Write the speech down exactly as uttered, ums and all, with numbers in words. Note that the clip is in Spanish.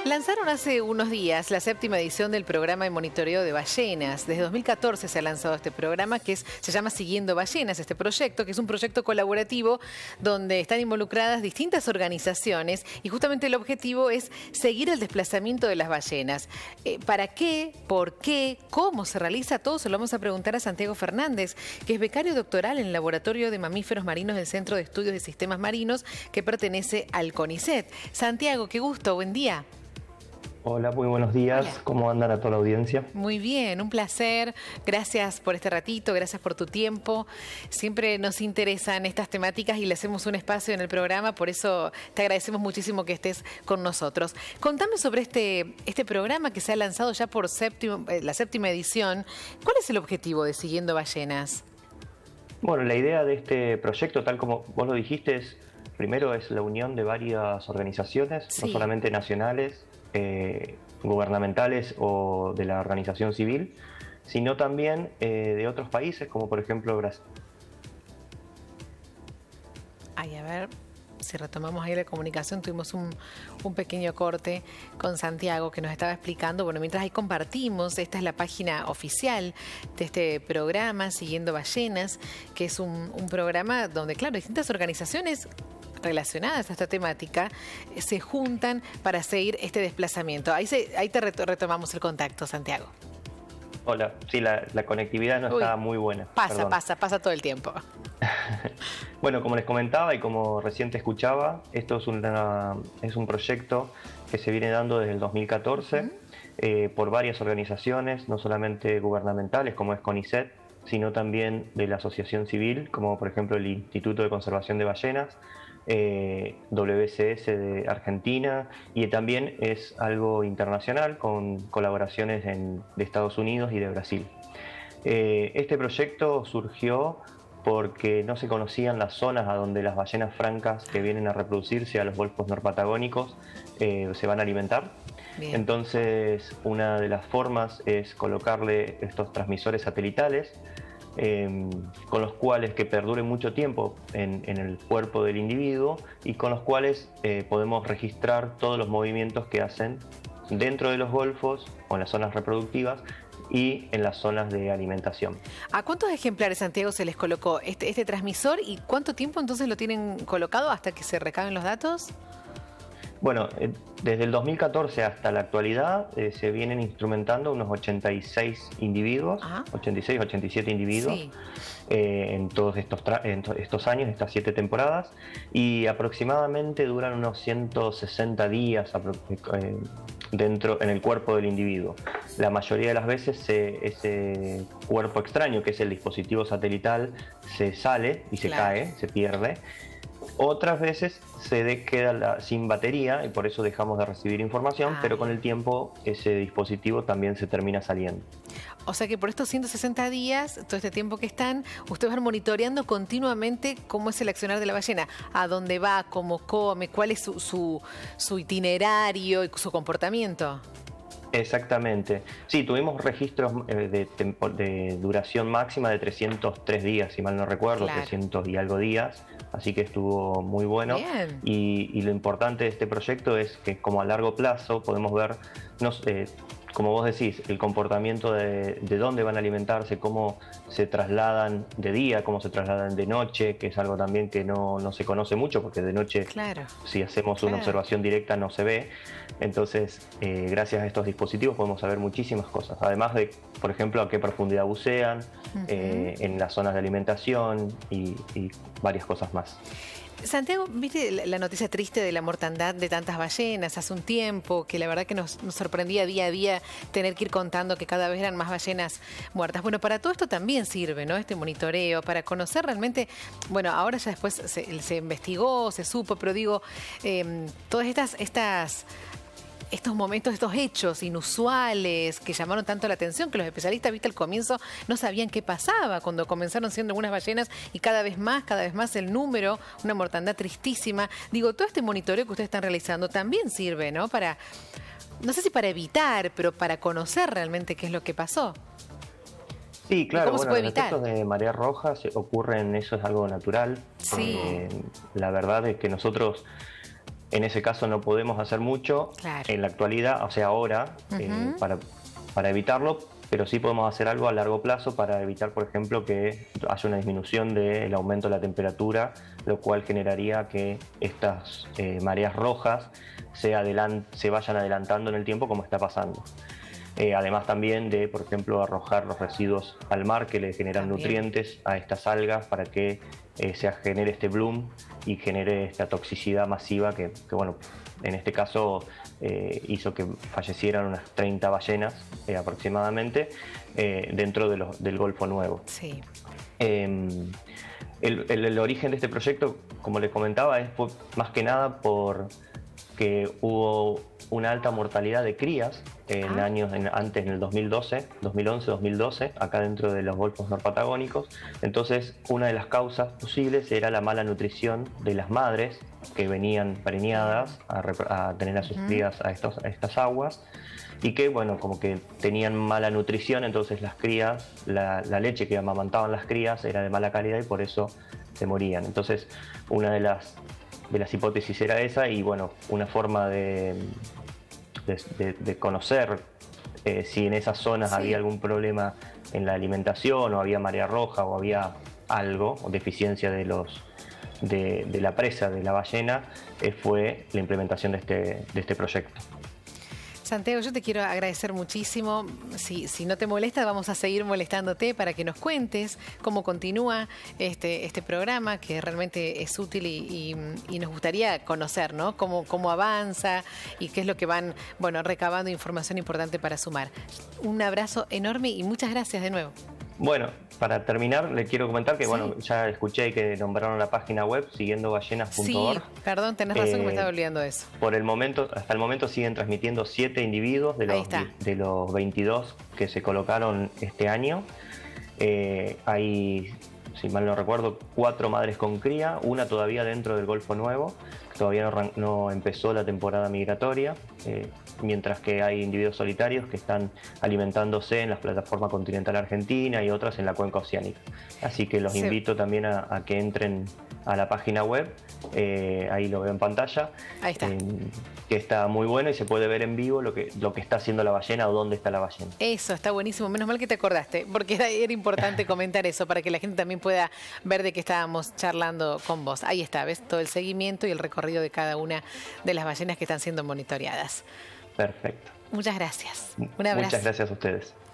Lanzaron hace unos días la séptima edición del programa de monitoreo de ballenas. Desde dos mil catorce se ha lanzado este programa que es, se llama Siguiendo Ballenas, este proyecto, que es un proyecto colaborativo donde están involucradas distintas organizaciones y justamente el objetivo es seguir el desplazamiento de las ballenas. Eh, ¿Para qué? ¿Por qué? ¿Cómo se realiza? Todo se lo vamos a preguntar a Santiago Fernández, que es becario doctoral en el Laboratorio de Mamíferos Marinos del Centro de Estudios de Sistemas Marinos, que pertenece al CONICET. Santiago, qué gusto, buen día. Hola, muy buenos días. Hola. ¿Cómo andan a toda la audiencia? Muy bien, un placer. Gracias por este ratito, gracias por tu tiempo. Siempre nos interesan estas temáticas y le hacemos un espacio en el programa, por eso te agradecemos muchísimo que estés con nosotros. Contame sobre este, este programa que se ha lanzado ya por séptimo, eh, la séptima edición. ¿Cuál es el objetivo de Siguiendo Ballenas? Bueno, la idea de este proyecto, tal como vos lo dijiste, es, primero es la unión de varias organizaciones, Sí. no solamente nacionales, Eh, gubernamentales o de la organización civil, sino también eh, de otros países, como por ejemplo Brasil. Ay, a ver si retomamos ahí la comunicación. Tuvimos un, un pequeño corte con Santiago que nos estaba explicando. Bueno, mientras ahí compartimos, esta es la página oficial de este programa, Siguiendo Ballenas, que es un, un programa donde, claro, distintas organizaciones relacionadas a esta temática eh, se juntan para seguir este desplazamiento. Ahí, se, ahí te reto, retomamos el contacto, Santiago. Hola, sí, la, la conectividad no Uy, está muy buena. Pasa, perdón. pasa, pasa todo el tiempo. Bueno, como les comentaba y como recién te escuchaba, esto es, una, es un proyecto que se viene dando desde el dos mil catorce uh-huh. eh, por varias organizaciones, no solamente gubernamentales como es CONICET, sino también de la asociación civil, como por ejemplo el Instituto de Conservación de Ballenas, eh, W C S de Argentina, y también es algo internacional con colaboraciones en, de Estados Unidos y de Brasil. Eh, este proyecto surgió porque no se conocían las zonas a donde las ballenas francas que vienen a reproducirse a los golfos norpatagónicos eh, se van a alimentar. Bien. Entonces, una de las formas es colocarle estos transmisores satelitales eh, con los cuales que perduren mucho tiempo en, en el cuerpo del individuo y con los cuales eh, podemos registrar todos los movimientos que hacen dentro de los golfos o en las zonas reproductivas y en las zonas de alimentación. ¿A cuántos ejemplares, Santiago, se les colocó este, este transmisor y cuánto tiempo entonces lo tienen colocado hasta que se recaben los datos? Bueno, eh, desde el dos mil catorce hasta la actualidad eh, se vienen instrumentando unos ochenta y seis individuos, Ajá. ochenta y seis, ochenta y siete individuos sí. eh, en todos estos, en estos años, estas siete temporadas, y aproximadamente duran unos ciento sesenta días eh, dentro en el cuerpo del individuo. La mayoría de las veces se, ese cuerpo extraño, que es el dispositivo satelital, se sale y se claro. cae, se pierde. Otras veces se de, queda la, sin batería y por eso dejamos de recibir información, ah, pero con el tiempo ese dispositivo también se termina saliendo. O sea que por estos ciento sesenta días, todo este tiempo que están, ustedes van monitoreando continuamente cómo es el accionar de la ballena, a dónde va, cómo come, cuál es su, su, su itinerario y su comportamiento. Exactamente. Sí, tuvimos registros eh, de, de duración máxima de trescientos tres días, si mal no recuerdo, claro. trescientos y algo días, así que estuvo muy bueno. Y, y lo importante de este proyecto es que como a largo plazo podemos ver, no, eh, como vos decís, el comportamiento de, de dónde van a alimentarse, cómo se trasladan de día, cómo se trasladan de noche, que es algo también que no, no se conoce mucho, porque de noche, claro. si hacemos claro. una observación directa, no se ve. Entonces, eh, gracias a estos dispositivos podemos saber muchísimas cosas, además de, por ejemplo, a qué profundidad bucean, uh-huh. eh, en las zonas de alimentación y, y varias cosas más. Santiago, ¿viste la noticia triste de la mortandad de tantas ballenas hace un tiempo? Que la verdad que nos, nos sorprendía día a día tener que ir contando que cada vez eran más ballenas muertas. Bueno, para todo esto también sirve, ¿no? Este monitoreo, para conocer realmente, bueno, ahora ya después se, se investigó, se supo, pero digo, eh, todas estas... estas estos momentos, estos hechos inusuales que llamaron tanto la atención, que los especialistas, viste, al comienzo no sabían qué pasaba cuando comenzaron siendo algunas ballenas y cada vez más, cada vez más el número, una mortandad tristísima. Digo, todo este monitoreo que ustedes están realizando también sirve, ¿no? Para, no sé si para evitar, pero para conocer realmente qué es lo que pasó. Sí, claro, bueno, los efectos de marea roja se ocurren, eso es algo natural. Sí. Eh, la verdad es que nosotros En ese caso no podemos hacer mucho Claro. en la actualidad, o sea, ahora, Ujú. eh, para, para evitarlo, pero sí podemos hacer algo a largo plazo para evitar, por ejemplo, que haya una disminución del aumento de la temperatura, lo cual generaría que estas eh, mareas rojas se, adelan- se vayan adelantando en el tiempo como está pasando. Eh, además también de, por ejemplo, arrojar los residuos al mar que le generan También. nutrientes a estas algas para que eh, se genere este bloom y genere esta toxicidad masiva que, que, bueno, en este caso eh, hizo que fallecieran unas treinta ballenas eh, aproximadamente eh, dentro de los- del Golfo Nuevo. Sí. Eh, el, el- el origen de este proyecto, como les comentaba, es por- más que nada por que hubo una alta mortalidad de crías en Ah. años en- antes, en el dos mil doce, dos mil once, dos mil doce, acá dentro de los golfos norpatagónicos. Entonces, una de las causas posibles era la mala nutrición de las madres que venían preñadas a, rep- a tener a sus Ujú. crías a, estos- a estas aguas y que, bueno, como que tenían mala nutrición, entonces las crías, la, la leche que amamantaban las crías era de mala calidad y por eso se morían. Entonces, una de las de las hipótesis era esa y bueno, una forma de, de, de- de conocer eh, si en esas zonas Sí. había algún problema en la alimentación o había marea roja o había algo, o deficiencia de, los, de, de la presa de la ballena, eh, fue la implementación de este, de este proyecto. Santiago, yo te quiero agradecer muchísimo. Si, si no te molesta, vamos a seguir molestándote para que nos cuentes cómo continúa este, este programa, que realmente es útil y, y- y nos gustaría conocer, ¿no? Cómo, cómo avanza y qué es lo que van, bueno, recabando información importante para sumar. Un abrazo enorme y muchas gracias de nuevo. Bueno, para terminar, le quiero comentar que Sí. bueno, ya escuché que nombraron la página web siguiendo ballenas punto Sí, org. perdón, tenés razón que me Eh, estaba olvidando de eso. Por el momento, hasta el momento siguen transmitiendo siete individuos de Ahí los, está. de los veintidós que se colocaron este año. Eh, hay, si mal no recuerdo, cuatro madres con cría, una todavía dentro del Golfo Nuevo, que todavía no, arran- no empezó la temporada migratoria, eh, mientras que hay individuos solitarios que están alimentándose en la plataforma continental argentina y otras en la cuenca oceánica. Así que los Sí. invito también a, a que entren a la página web, eh, ahí lo veo en pantalla, Ahí está. eh, que está muy bueno y se puede ver en vivo lo que, lo que está haciendo la ballena o dónde está la ballena. Eso, está buenísimo. Menos mal que te acordaste, porque era, era importante comentar eso para que la gente también pueda ver de qué estábamos charlando con vos. Ahí está, ves todo el seguimiento y el recorrido de cada una de las ballenas que están siendo monitoreadas. Perfecto. Muchas gracias. Un abrazo. Muchas gracias a ustedes.